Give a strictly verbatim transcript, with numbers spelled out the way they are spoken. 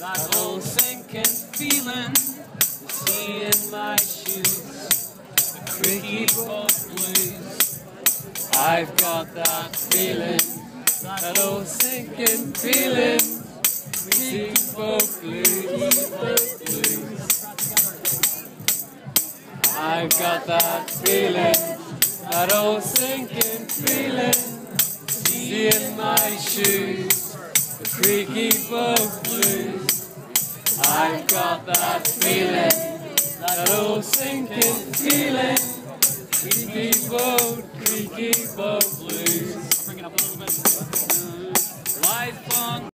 That old sinking feeling, the sea in my shoes, the creaky boat blues. I've got that feeling, that old sinking feeling, creaky boat blues, boat blues. I've got that feeling, that old sinking feeling, sea in my shoes, the creaky boat blues. I've got that feeling, that old sinking feeling, creaky boat, creaky boat blues. I'll bring it up a little bit. Life on